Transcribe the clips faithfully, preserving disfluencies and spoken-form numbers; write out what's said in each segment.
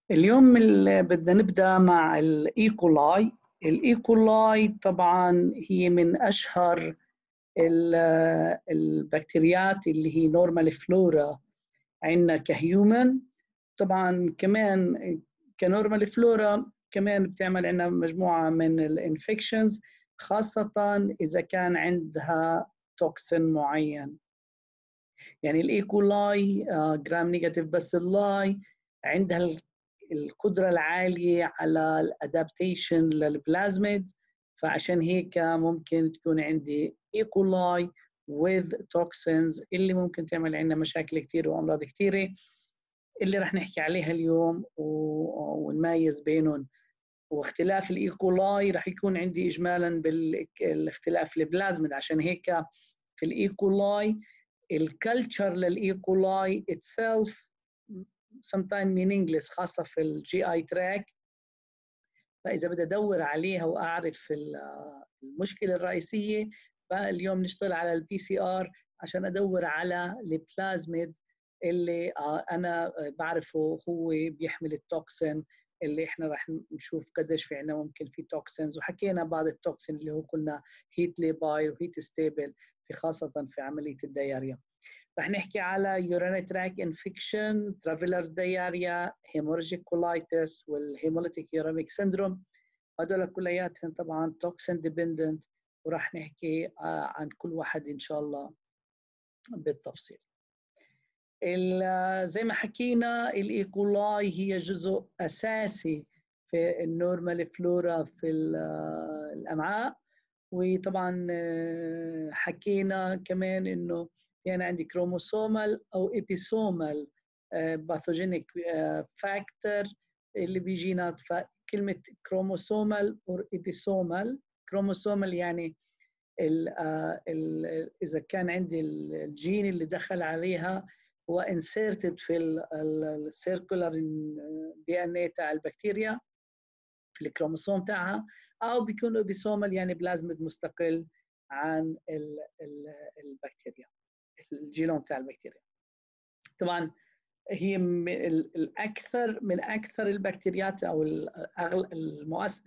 اليوم ال- بدنا نبدأ مع الإيكولاي. الإيكولاي طبعا هي من أشهر ال- البكتيريات اللي هي نورمال فلورا عندنا كهيومن. طبعا كمان كنورمال فلورا كمان بتعمل عندنا مجموعة من الانفكشنز، خاصة إذا كان عندها توكسين معين. يعني الإيكولاي جرام نيجاتيف باسيلاي عندها القدرة العالية على الادابتيشن للبلازميد، فعشان هيك ممكن تكون عندي ايكولاي with toxins اللي ممكن تعمل عندنا مشاكل كثير وامراض كثيره اللي رح نحكي عليها اليوم ونميز بينهم. واختلاف الايكولاي رح يكون عندي اجمالا بالاختلاف البلازميد، عشان هيك في الايكولاي الكالتشر للايكولاي itself sometimes meaningless، خاصة في الجي اي تراك. فإذا بدي أدور عليها وأعرف المشكلة الرئيسية، فاليوم نشتغل على البي سي ار عشان أدور على البلازميد اللي أنا بعرفه هو بيحمل التوكسين اللي احنا رح نشوف قديش في عنا ممكن في توكسينز، وحكينا بعض التوكسين اللي هو قلنا هيت ليبايل وهيت ستيبل في خاصة في عملية الدياريا. رح نحكي على urinary tract infection، travelers diarrhea، hemorrhagic colitis والhemolytic uremic syndrome. هدول كلياتهم طبعا toxin dependent، ورح نحكي عن كل واحد إن شاء الله بالتفصيل. زي ما حكينا الإيكولاي هي جزء أساسي في النورمال فلورا في الأمعاء. وطبعا حكينا كمان إنه يعني عندي كروموسومال أو إبيسومال باثوجينيك فاكتور اللي بيجينا. فكلمة كروموسومال أو إبيسومال، كروموسومال يعني ال ال إذا كان عندي الجين اللي دخل عليها هو inserted في السيركولار دي ان اي تاع البكتيريا في الكروموسوم تاعها، او بيكون اوبيسومال يعني بلازميد مستقل عن البكتيريا، الجينوم تاع البكتيريا. طبعا هي الاكثر من اكثر البكتيريات او المؤثر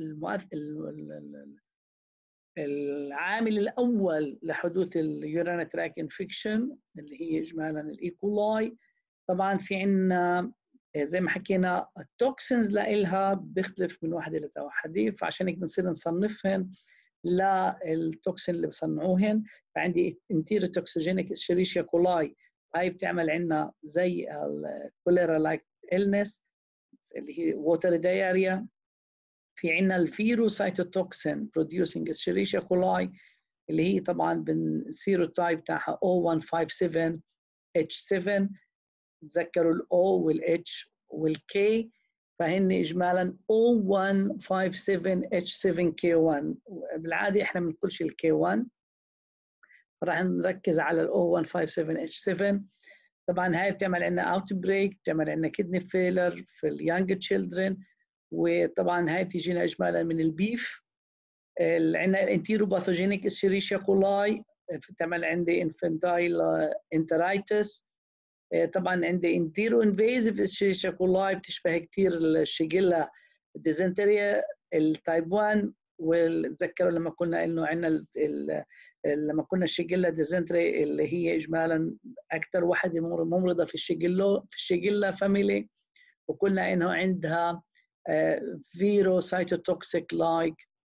العامل الاول لحدوث اليورينري تراك انفكشن اللي هي اجمالا الايكولاي. طبعا في عندنا زي ما حكينا التوكسينز لها بيختلف من واحده لواحده، فعشان هيك بنصير نصنفهن للتوكسين اللي بصنعوهن. فعندي انتيرو توكسوجينيك اشيريشيا كولاي، هاي بتعمل عندنا زي الكوليرا لايك إلنس اللي هي ووتر دايريا. في عندنا الفيروسايتوتوكسين بروديوسينج اشيريشيا كولاي اللي هي طبعا بالسيروتايب تاعها أو واحد خمسة سبعة إتش سبعة. تذكروا ال O وال H وال K، فهن إجمالا أو واحد خمسة سبعة إتش سبعة كي واحد. بالعادة إحنا ما بنقولش ال كي واحد، راح نركز على ال أو واحد خمسة سبعة إتش سبعة. طبعا هاي بتعمل عندنا اوت بريك، بتعمل عندنا كدني فيلر في اليانج تشيلدرن. وطبعا هاي بتجينا إجمالا من البيف. عندنا الانتيرو باثوجينيك اشيريشيا كولاي بتعمل عندي انفانتايل انترايتس. طبعا عندي انتيرو انفيزيف اشيريشيا كولاي بتشبه كثير الشيجيلا ديزنتريا التايب واحد. وتذكروا لما قلنا انه عندنا لما كنا الشيجيلا ديزنتري اللي هي اجمالا اكثر واحده ممرضه في الشيجيلا في الشيجيلا فاميلي، وقلنا انه عندها فيرو سايتوتوكسيك لايك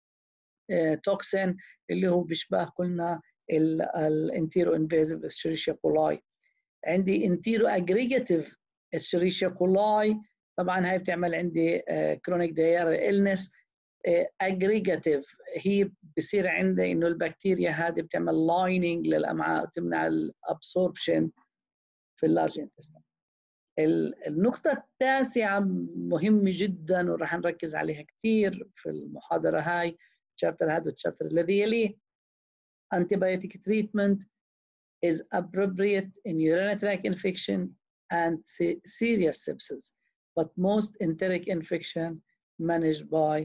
توكسين اللي هو بيشبه قلنا الانتيرو انفيزيف اشيريشيا كولاي. عندي انتيرو اجريجاتيف اشيريشيا كولاي، طبعا هاي بتعمل عندي كرونيك دايريا إلنس اجريجاتيف. هي بصير عندي انه البكتيريا هذه بتعمل لايننج للامعاء وتمنع الابسوربشن في اللارج انتستين. النقطة التاسعة مهمة جدا وراح نركز عليها كثير في المحاضرة هاي، الشابتر هذا والشابتر الذي يليه. antibiotic treatment is appropriate in urinary tract infection and serious sepsis, but most enteric infection managed by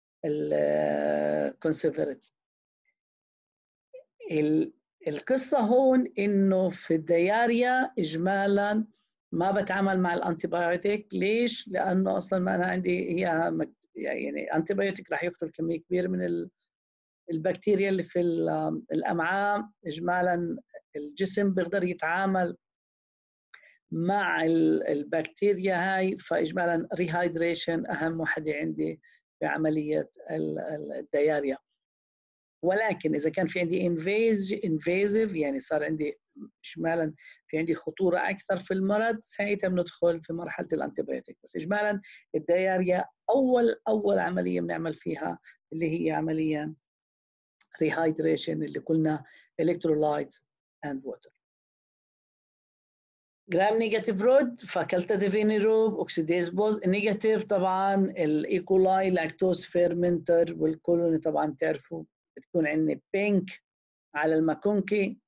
الconservative. القصة هون إنه في الدياريا إجمالاً ما بتعامل مع الانتيبيوتيك. ليش؟ لانه اصلا ما انا عندي هي يعني انتيبيوتيك راح يقتل كميه كبيره من البكتيريا اللي في الامعاء. اجمالا الجسم بيقدر يتعامل مع البكتيريا هاي، فاجمالا ريهايدريشن اهم وحده عندي في عمليه الدياريا. ولكن اذا كان في عندي انفيزيف يعني صار عندي اجمالا في عندي خطوره اكثر في المرض، ساعتها بندخل في مرحله الانتيبيوتيك. بس اجمالا الدياريا اول اول عمليه بنعمل فيها اللي هي عمليا ريهايدريشن اللي قلنا الكترولايت اند ووتر. جرام نيجاتيف رود فاكولتاتيف انيروب اوكسيديز بوز. نيجاتيف طبعا الايكولاي لاكتوز فيرمنتر والكولوني طبعا بتعرفوا بتكون عندنا بينك على الماكونكي،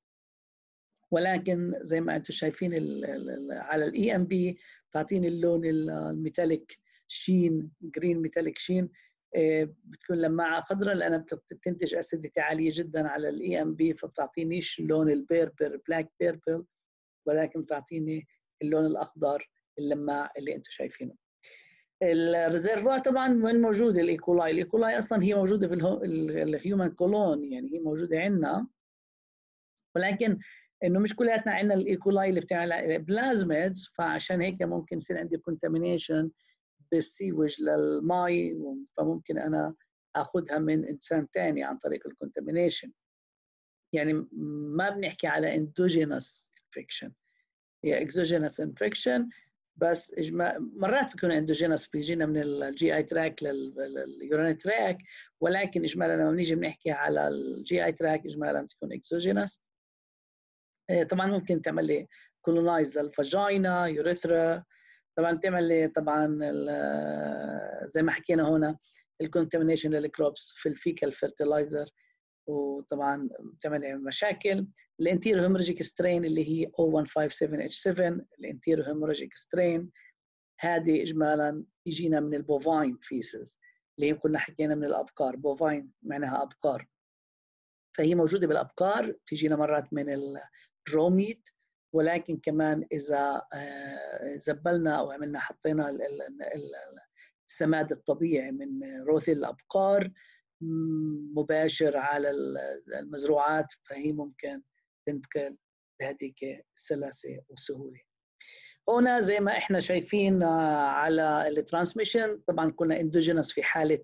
ولكن زي ما انتم شايفين ال ال على الاي ام بي تعطيني اللون الميتاليك شين، جرين ميتاليك شين. بتكون لماعه خضراء لانها بتنتج اسيديتي عاليه جدا على الاي ام بي، فبتعطينيش اللون البيربل بلاك بيربل، ولكن بتعطيني اللون الاخضر اللماع اللي انتم شايفينه. الريزرفوار طبعا وين موجود الايكولاي؟ الايكولاي اصلا هي موجوده في الهيومن كولون، يعني هي موجوده عندنا، ولكن انه مش كلياتنا عندنا الايكولاي اللي بتعمل بلازميدز، فعشان هيك ممكن يصير عندي كونتامينيشن بالسيوج للمي، فممكن انا اخذها من انسان ثاني عن طريق الكونتامينيشن. يعني ما بنحكي على اندوجينوس انفكشن، هي اكزوجينوس انفكشن بس. إجماع مرات بيكون اندوجينوس بيجينا من الجي اي تراك لليورين تراك، ولكن اجمالا لما بنيجي بنحكي على الجي اي تراك اجمالا بتكون اكزوجينوس. طبعا ممكن تعمل لي كولونايز للفاجينا يوريثرا، طبعا بتعمل لي طبعا زي ما حكينا هنا الكونتامينيشن للكروبس في الفيكال فيرتلايزر، وطبعا بتعمل لي مشاكل. الانتيرو هيموريجيك سترين اللي هي أو واحد خمسة سبعة اتش سبعة، الانتيرو هيموريجيك سترين هذه اجمالا يجينا من البوفاين فيسز اللي كنا حكينا من الابقار، بوفاين معناها ابقار، فهي موجوده بالابقار، تجينا مرات من الروميت، ولكن كمان اذا زبلنا او عملنا حطينا السماد الطبيعي من روث الابقار مباشر على المزروعات، فهي ممكن تنتقل بهذيك السلاسه والسهوله. هنا زي ما احنا شايفين على الترانسميشن طبعا كنا اندوجينوس في حاله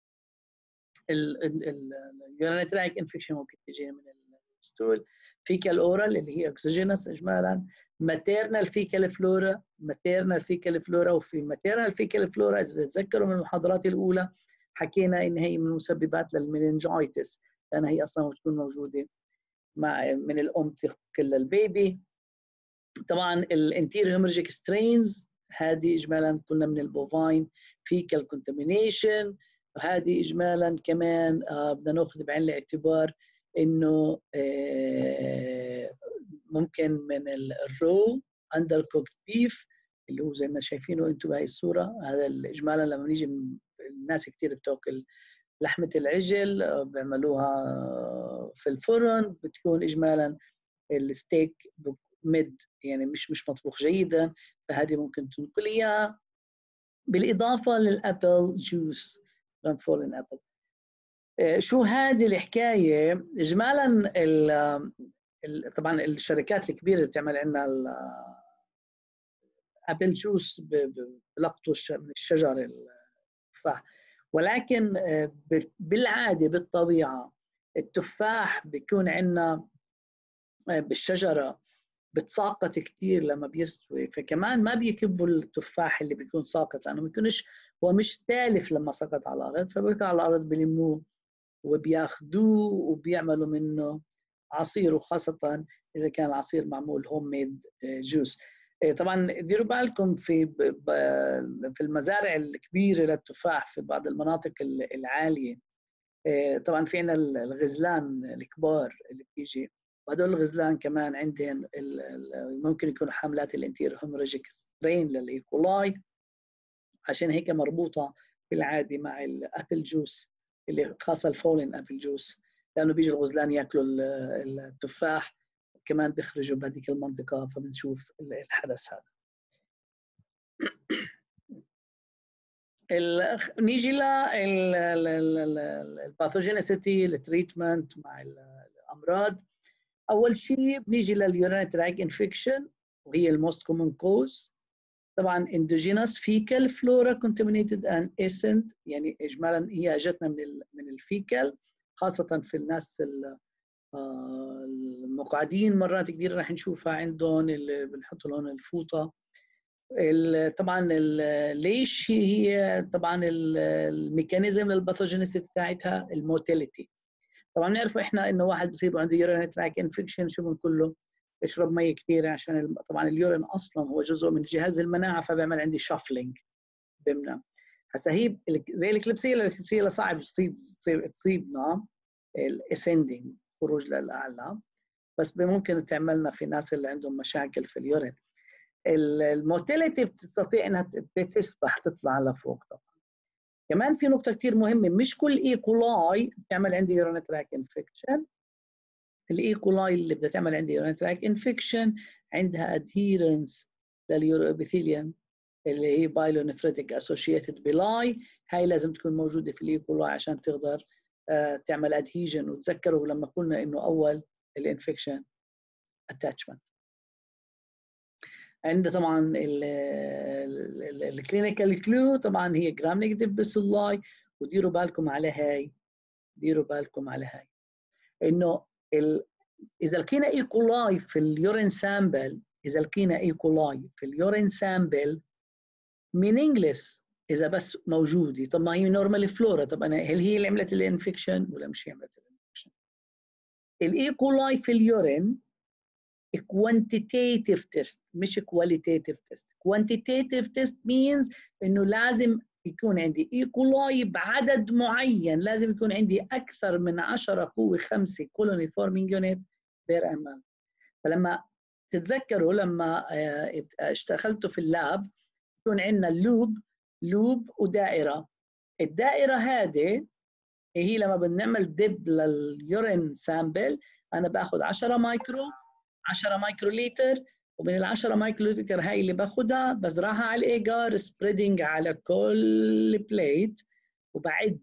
اليورينري تراك انفكشن ممكن تجي من الستول، فيكال اورال اللي هي اكسجينوس اجمالا، ماتيرنال فيكال فلورا، ماتيرنال فيكال فلورا. وفي ماتيرنال فيكال فلورا اذا تتذكروا من المحاضرات الاولى حكينا ان هي من المسببات للمننجايتس، لان هي اصلا بتكون موجوده مع من الام تنقل للبيبي. طبعا الانتيريور هيموريجيك سترينز هذه اجمالا كنا من البوفاين فيكال كونتامينيشن، وهذه اجمالا كمان آه بدنا ناخذ بعين الاعتبار انه آه ممكن من الرو اندر كوكت بيف اللي هو زي ما شايفينه انتم بهي الصوره. هذا اجمالا لما بنيجي الناس كثير بتاكل لحمه العجل بيعملوها في الفرن، بتكون اجمالا الستيك ميد يعني مش مش مطبوخ جيدا، فهذه ممكن تنقل اياها، بالاضافه للابل جوس فولن ابل. شو هذه الحكايه اجمالا؟ طبعا الشركات الكبيره اللي بتعمل عندنا الابل جوس بلقطوا من الشجر التفاح، ولكن بالعاده بالطبيعه التفاح بيكون عندنا بالشجره بتساقط كثير لما بيستوي، فكمان ما بيكبوا التفاح اللي بيكون ساقط لانه ما بيكونش هو مش تالف لما سقط على الارض، فبيكون على الارض بيلموه وبياخذوه وبيعملوا منه عصير، وخاصه اذا كان العصير معمول هوم ميد جوس. طبعا ديروا بالكم في في المزارع الكبيره للتفاح في بعض المناطق العاليه، طبعا في عندنا الغزلان الكبار اللي بيجي، وهدول الغزلان كمان عندهم ممكن يكونوا حاملات الانتير هيموريجيك سترين للايكولاي، عشان هيك مربوطه بالعاده مع الابل جوس اللي خاصه الفولين ابل جوس، لانه بيجي الغزلان ياكلوا التفاح كمان بيخرجوا بهذيك المنطقه، فبنشوف الحدث هذا. نيجي للباثوجينيسيتي التريتمنت مع الامراض. اول شيء بنيجي لليورينري تراك انفكشن وهي الموست كومن كوز. طبعا اندوجينوس فيكال فلورا كونتامينيتد اند اسنت، يعني اجمالا هي اجتنا من من الفيكال، خاصه في الناس المقعدين مرات كثير راح نشوفها عندهم اللي بنحط لهم الفوطه. طبعا ليش هي طبعا الميكانيزم للباثوجينيسيتي بتاعتها الموتيليتي. طبعا بنعرفوا احنا انه واحد بصير عنده يورين تراك انفكشن شو بنقول له؟ اشرب مي كثير، عشان طبعا اليورين اصلا هو جزء من جهاز المناعه، فبيعمل عندي شافلينج بمنع. هسه هي زي الكليبسيلا، الكليبسيلا صعب تصيب تصيب تصيبنا الاسندنج خروج للاعلى، بس ممكن تعملنا في ناس اللي عندهم مشاكل في اليورين. الموتيليتي بتستطيع انها تسبح تطلع لفوق. طبعا كمان في نقطه كثير مهمه، مش كل اي كولاي بتعمل عندي يورين تراك انفكشن. الاي كولاي اللي بدها تعمل عندي يورين تراك انفكشن عندها ادهيرنس لليوروبيثيليوم اللي هي بايلونفريتيك اسوشيتد بلاي، هاي لازم تكون موجوده في الاي كولاي عشان تقدر آه تعمل ادهيجن. وتذكروا لما قلنا انه اول الانفكشن اتاتشمنت. عند طبعا الكلينيكال كلو طبعا هي جرام نيجاتيف باسيلاي. وديروا بالكم على هاي، ديروا بالكم على هاي انه اذا لقينا اي كولاي في اليورين سامبل، اذا لقينا اي كولاي في اليورين سامبل مينينجلس اذا بس موجوده. طب ما هي نورمال فلورا، طب انا هل هي اللي عملت الانفكشن ولا مش هي عملت الانفكشن؟ الاي كولاي في اليورين quantitative test مش qualitative test. quantitative test means انه لازم يكون عندي اي كولاي بعدد معين، لازم يكون عندي اكثر من عشرة قوه خمسة colony forming unit per ml. فلما تتذكروا لما اشتغلتوا في اللاب يكون عندنا لوب لوب ودائره. الدائره هذه هي لما بنعمل دب لليورين سامبل انا باخذ عشرة مايكرو عشرة مايكرو لتر، ومن ال عشرة مايكرو لتر هاي اللي باخذها بزرعها على الايجار سبريدنج على كل بليت، وبعد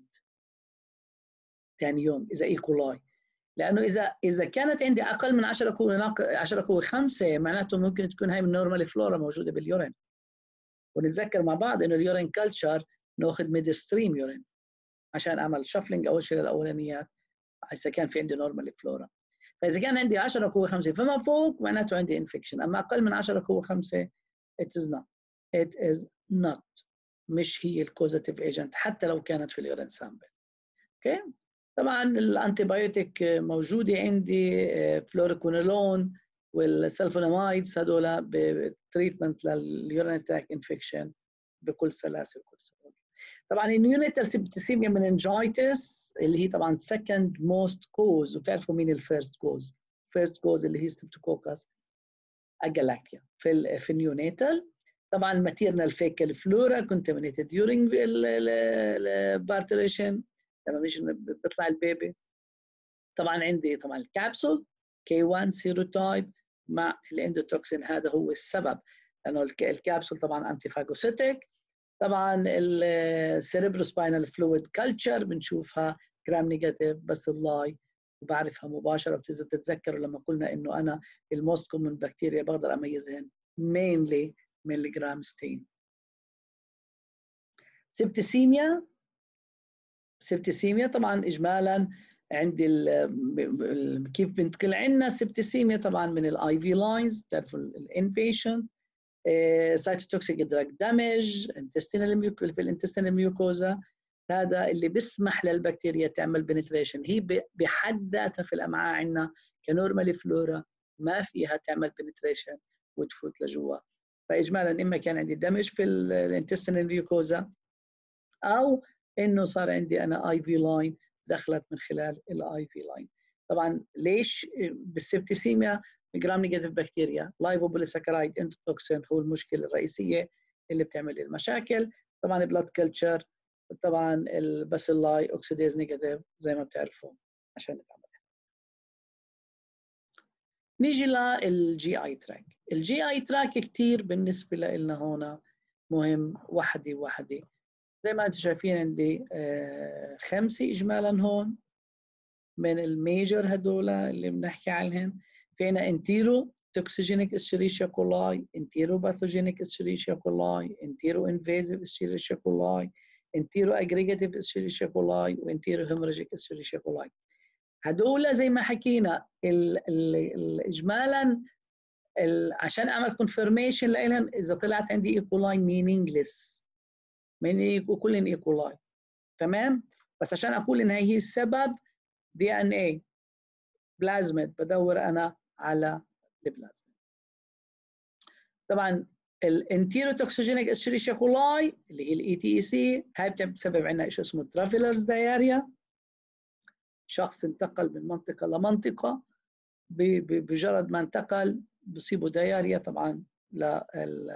ثاني يوم اذا ايكولاي. لانه اذا اذا كانت عندي اقل من عشرة قوه عشرة قوه خمسة معناته ممكن تكون هاي من نورمال فلورا موجوده باليورين. ونتذكر مع بعض انه اليورين كلتشر ناخذ ميد ستريم يورين عشان اعمل شفلنج اول شيء للاولانيات اذا كان في عندي نورمال فلورا. فاذا كان عندي عشرة قوه خمسة فما فوق معناته عندي انفكشن، اما اقل من عشرة قوه خمسة it is not it is not مش هي الكوزاتيف ايجنت حتى لو كانت في اليورين سامبل. اوكي. طبعا الانتي بايوتيك موجوده عندي، فلوريكونولون والسلفونامايدز هذول بتريتمنت لليورين تراك انفكشن بكل سلاسه وكل سهوله. طبعا النيونيتال سيبتسيميا مننجايتس اللي هي طبعا سكند موست كوز، وبتعرفوا مين الفيرست كوز؟ فيرست كوز اللي هي ستريبتوكوكس اجالاكتيا في ال في النيونيتال. طبعا الماتيرنال فيكال فلورا كونتامينيتد ديورينج البارتريشن لما مش بيطلع البيبي. طبعا عندي طبعا الكابسول كي واحد سيروتايب مع الاندوتوكسين، هذا هو السبب لانه الكابسول طبعا انتي فاجوسيتيك. طبعا السيريبروسباينال فلويد كلتشر بنشوفها جرام نيجاتيف بس اللاي وبعرفها مباشره. بتتذكروا لما قلنا انه انا الموست كومن بكتيريا بقدر اميزهن مينلي ملي جرام ستين. سبتسيميا سبتسيميا طبعا اجمالا عندي كيف بنتقل عندنا سبتسيميا طبعا من الاي في لاينز، تعرفوا الانبيشنت سايتوتوكسيك دراج دامج انتستينال في الانتستينال ميوكوزا، هذا اللي بيسمح للبكتيريا تعمل بنتريشن. هي بحد ذاتها في الامعاء عندنا كنورمال فلورا ما فيها تعمل بنتريشن وتفوت لجوا. فاجمالا اما كان عندي دمج في الانتستينال ميوكوزا او انه صار عندي انا اي في لاين دخلت من خلال الاي في لاين. طبعا ليش بالسبتسيميا؟ جرام نيجاتيف بكتيريا لايبوبوليساكرايد انتوكسين هو المشكله الرئيسيه اللي بتعمل لي المشاكل. طبعا البلاد كلتشر طبعا الباسيلاي اوكسيديز نيجاتيف زي ما بتعرفوا عشان نتعامل. نيجي للجي اي تراك. الجي اي تراك كثير بالنسبه لنا هون مهم وحده وحده. زي ما انتم شايفين عندي آه خمسه اجمالا هون من الميجر هدول اللي بنحكي عنهم. في عندنا انتيرو توكسيجينيك اscherichia coli، انتيرو باثوجينيك escherichia coli، انتيرو انفيزيف escherichia coli، انتيرو اجريجاتيف escherichia coli، وانتيرو هيموراجيك escherichia coli. هدول زي ما حكينا ال ال ال اجمالا عشان اعمل كونفirmation لهم اذا طلعت عندي ايكولاي مينينجلس، من كلهم ايكولاي تمام. بس عشان اقول ان هي السبب دي ان اي بلازميد بدور انا على البلازميد. طبعا الانتيروتوكسيجينيك escherichia coli اللي هي الاي تي اي سي هاي بتسبب عندنا شيء اسمه ترافيلرز داياريا. شخص انتقل من منطقه لمنطقه، بمجرد ما انتقل بصيبه داياريا. طبعا لل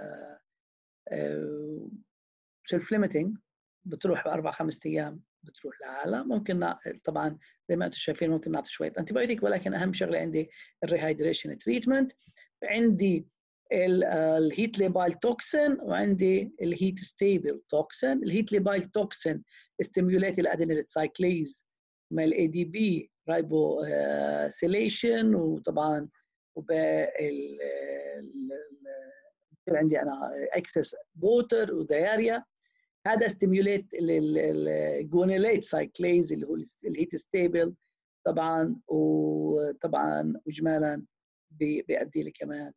سيلف ليميتنج بتروح باربع خمس ايام بتروح لحالها. ممكن طبعا زي ما انتم شايفين ممكن نعطي شويه انتي بايوتيك، ولكن اهم شغله عندي الريهايدريشن تريتمنت. عندي الهيت ليبايل توكسين وعندي الهيت ستيبل توكسين. الهيت ليبايل توكسين ستيميوليت الادينيل سايكليز مع الاي دي بي رايبو سيليشن، وطبعا وبال عندي انا اكسس ووتر ودياريا. هذا ستيميوليت الجونيليت سايكليز اللي هو الهيت ستيبل طبعا، وطبعا اجمالا بيؤدي لي كمان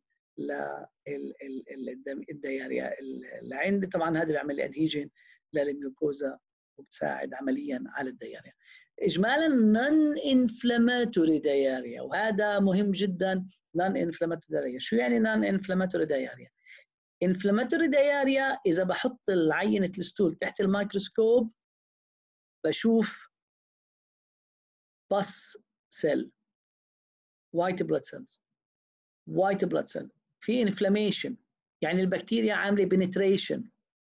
للدياريا اللي عندي. طبعا هذا بيعمل لي ادهيجن للميوكوزا وبتساعد عمليا على الدياريا. اجمالا نون انفلاماتوري دياريا، وهذا مهم جدا. نون انفلاماتوري دياريا شو يعني نون انفلاماتوري دياريا؟ انفلاماتوري دياريا اذا بحط العينه الستول تحت الميكروسكوب بشوف بس سيل وايت بلاد سيلز وايت بلاد سيل في انفلاميشن، يعني البكتيريا عامله بنتريشن،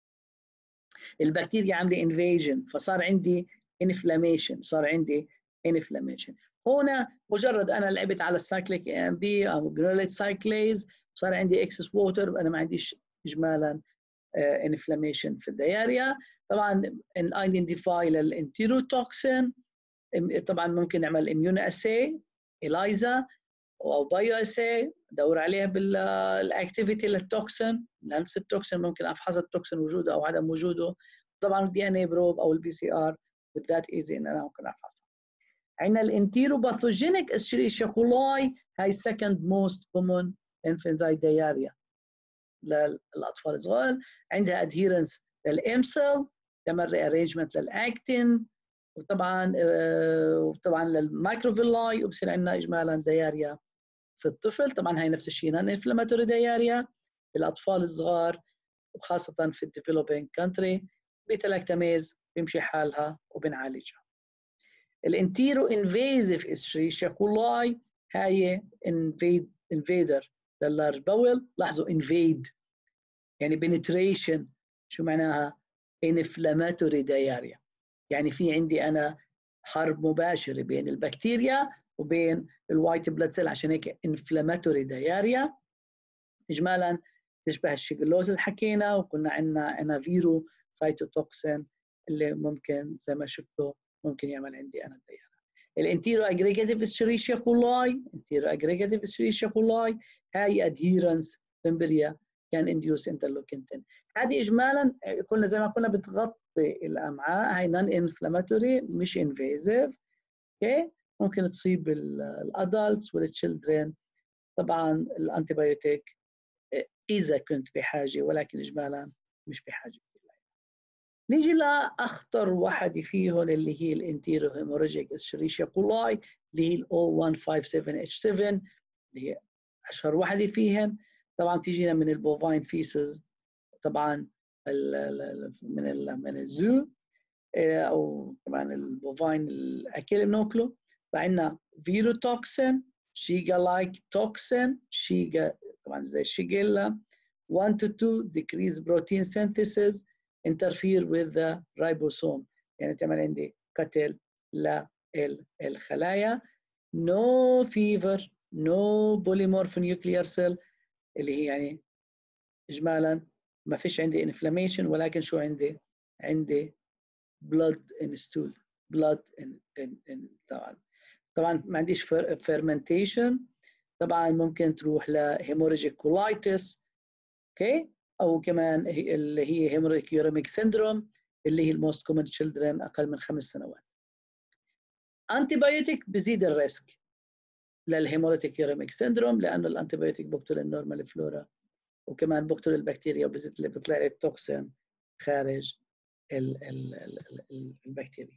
البكتيريا عامله انفيجن، فصار عندي انفلاميشن صار عندي انفلاميشن. هنا مجرد انا لعبت على السايكليك ام بي او جرانيوليت سايكليز صار عندي اكسس ووتر، انا ما عنديش اجمالا انفلاميشن في الدياريا. طبعا ان ايدنتيفاي للانتيروتوكسين، طبعا ممكن نعمل اميون اساي الايزا او بايو اساي ادور عليها بالاكتيفيتي للتوكسين، لمس التوكسين ممكن افحص التوكسين وجوده او عدم وجوده. طبعا الدي ان اي بروب او البي سي ار بالذات ايزي ان انا ممكن افحصها. عندنا الانتيروباثوجينيك escherichia coli هاي سكند موست كومون انفنتايل دياريا للاطفال الصغار. عندها ادهيرنس للامسل، تعمل ري ارينجمنت للاكتين، وطبعا وطبعا للمايكروفيلاي، وبصير عندنا اجمالا دياريا في الطفل. طبعا هاي نفس الشيء نون انفلاماتوري دياريا الاطفال الصغار، وخاصه في الديفلوبينج كونتري بتلاكتاميز بيمشي حالها وبنعالجها. الانتيرو انفيزيف escherichia coli هاي انفيد انفيدر لللارج باول. لاحظوا انفيد يعني بنتريشن، شو معناها؟ انفلاماتوري دياريا، يعني في عندي انا حرب مباشره بين البكتيريا وبين الوايت بلاد سيل، عشان هيك انفلاماتوري دياريا. اجمالا تشبه الشيجلوزز حكينا، وكنا عندنا عندنا فيرو سايتوتوكسين اللي ممكن زي ما شفتوا ممكن يعمل عندي انا الدياريا. الانتيرو اجريجاتيف escherichia coli انتيرو اجريجاتيف escherichia coli هاي ادهيرنس بمبريا كان انديوس انترلوكينتين. هذه اجمالا قلنا زي ما قلنا بتغطي الامعاء، هاي نون انفلاماتوري مش انفيزيف. اوكي ممكن تصيب الادلتس والتشيلدرن. طبعا الانتيبيوتيك اذا كنت بحاجه، ولكن اجمالا مش بحاجه. نيجي لاخطر واحده فيهم اللي هي الانتيرو هيموراجيك escherichia coli اللي هي ال أو واحد خمسة سبعة إتش سبعة اللي هي اشهر واحده فيهن. طبعا تيجينا من البوفاين فيسز، طبعا من ال من الزو او كمان البوفاين الاكل بناكله. فعندنا فيروتوكسين، شيجا لايك توكسين، شيجا طبعا زي الشيجيلا. واحد to two decrease protein synthesis interfere with the ribosome، يعني تعمل عندي قتل للخلايا. no fever no polymorph nuclear cell اللي هي يعني اجمالا ما فيش عندي انفلاميشن، ولكن شو عندي؟ عندي blood in stool blood in, in, in طبعا طبعا ما عنديش fermentation. طبعا ممكن تروح لهيموريجيك كولايتس، اوكي، او كمان اللي هي هيموريجيك يوريميك سيندروم اللي هي الموست كومن تشيلدرن اقل من خمس سنوات. انتي بايوتيك بزيد الريسك للهيموليتيك يوريميك سيندروم، لانه الانتي بايوتيك بقتل النورمال فلورا وكمان بقتل البكتيريا وبزيد اللي بيطلع لي التوكسين خارج ال ال ال البكتيريا.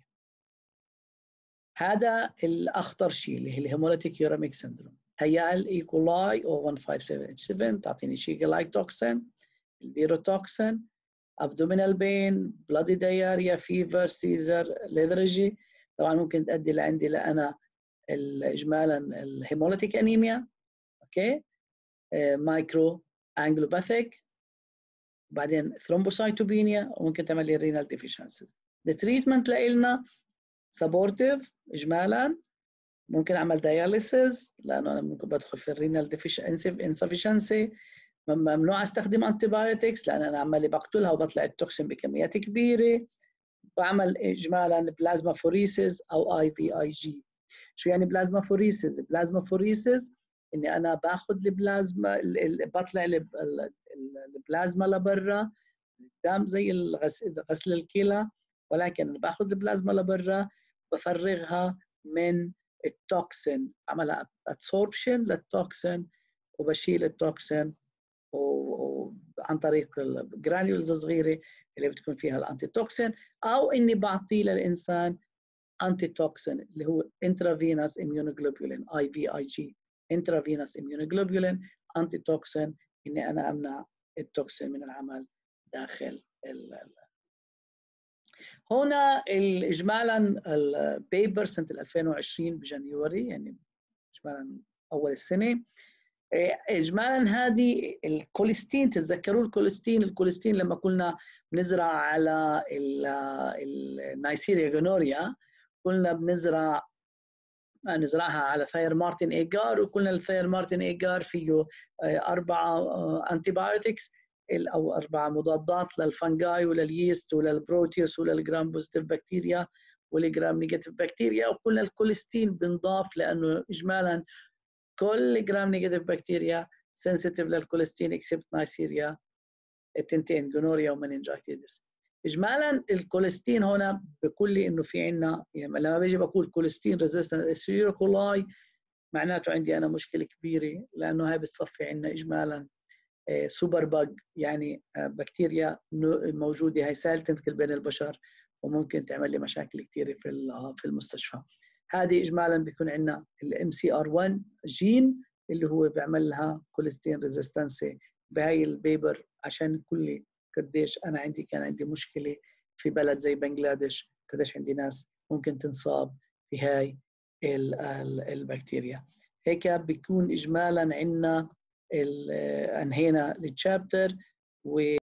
هذا الاخطر شيء اللي هي الهيموليتيك يوريميك سيندروم. هيا الايكولاي او واحد خمسة سبعة اتش سبعة تعطيني شيجلاي توكسين، البيروتوكسين، ابدومينال بين، بلادي داياريا، فيفر، سيزر، ليثرجي. طبعا ممكن تؤدي لعندي لأنا اجمالا الهيموليتيك انيميا، اوكي، آه مايكرو انجلوباثيك، وبعدين ثرومبوسايتوبينيا، وممكن تعمل لي رينال ديفيشنسيز. التريتمنت لنا سبورتيف اجمالا، ممكن اعمل داياليسيس لانه انا ممكن بدخل في الرينال انسفشنسي. ممنوع استخدم انتي بايوتكس لان انا عمالي بقتلها وبطلع التوكسين بكميات كبيره. بعمل اجمالا بلازما فوريسيس او اي في اي جي. شو يعني بلازما فوريسيس؟ بلازما فوريسيس اني انا باخذ البلازما، بطلع البلازما لبرا قدام زي غسل الكلى، ولكن انا باخذ البلازما لبرا بفرغها من التوكسين، عملها ادسوربشن للتوكسين وبشيل التوكسين وعن طريق الجرانيولز الصغيره اللي بتكون فيها الانتي توكسين، او اني بعطيه للانسان انتي توكسين اللي هو انترافينوس اميونوجلوبولين اي في اي جي، انترافينوس اميونوجلوبولين انتي توكسين، اني انا امنع التوكسين من العمل داخل ال هنا اجمالا البيبر سنه ألفين وعشرين بجانيوري، يعني اجمالا اول السنه. اجمالا هذه الكوليستين، تتذكروا الكوليستين؟ الكوليستين لما كنا بنزرع على النايسيريا جونوريا كنا بنزرع نزرعها على ثاير مارتن ايجار، وقلنا الثاير مارتن ايجار فيه اربعه انتي بايوتكس او اربع مضادات للفنجاي ولليست وللبروتيوس وللجرام بوزيتيف بكتيريا والجرام نيجاتيف بكتيريا. وقلنا الكوليستين بنضاف لانه اجمالا كل جرام نيجاتيف بكتيريا سنسيتيف للكوليستين اكسبت نايسيريا التنتين جونوريا ومننجايتيدس. اجمالا الكوليستين هنا بقول لي انه في عندنا، يعني لما باجي بقول كوليستين ريزيستنت سيريو كولاي معناته عندي انا مشكله كبيره، لانه هاي بتصفي عندنا اجمالا سوبر باج، يعني بكتيريا موجوده هاي سالتنت بين البشر وممكن تعمل لي مشاكل كثيره في في المستشفى. هذه اجمالا بيكون عندنا الام سي ار واحد جين اللي هو بيعمل لها كوليستين ريزيستنسي. بهاي البيبر عشان كل قديش انا عندي كان عندي مشكله في بلد زي بنغلاديش، قديش عندي ناس ممكن تنصاب في هاي البكتيريا. هيك بيكون اجمالا عندنا انهينا التشابتر و